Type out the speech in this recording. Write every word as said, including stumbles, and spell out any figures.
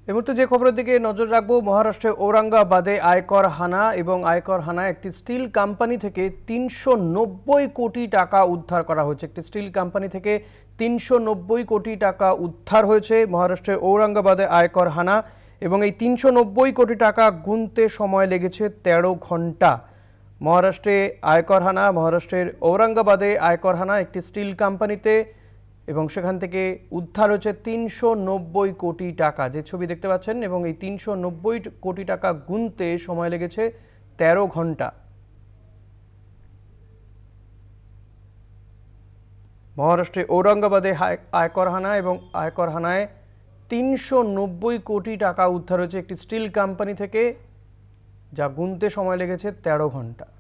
এই মুহূর্তে যে খবরের দিকে নজর রাখবো, মহারাষ্ট্রের ঔরঙ্গাবাদে আয়কর হানা এবং আয়কর হানায় একটি স্টিল কোম্পানি থেকে তিনশো নব্বই কোটি টাকা উদ্ধার করা হয়েছে। একটি স্টিল কোম্পানি থেকে তিনশো নব্বই কোটি টাকা উদ্ধার হয়েছে মহারাষ্ট্রের ঔরঙ্গাবাদে আয়কর হানা, এবং এই তিনশো নব্বই কোটি টাকা গুনতে সময় লেগেছে তেরো ঘন্টা। মহারাষ্ট্রে আয়কর হানা, মহারাষ্ট্রের ঔরঙ্গাবাদে আয়কর হানা একটি স্টিল কোম্পানিতে, এবং সেখান থেকে উদ্ধার হয়েছে তিনশো নব্বই কোটি টাকা, যে ছবি দেখতে পাচ্ছেন। এবং এই তিনশো নব্বই কোটি টাকা গুনতে সময় লেগেছে তেরো ঘন্টা। মহারাষ্ট্রে ঔরঙ্গাবাদে আয়কর হানা এবং আয়কর হানায় তিনশো নব্বই কোটি টাকা উদ্ধার হয়েছে একটি স্টিল কোম্পানি থেকে, যা গুনতে সময় লেগেছে তেরো ঘন্টা।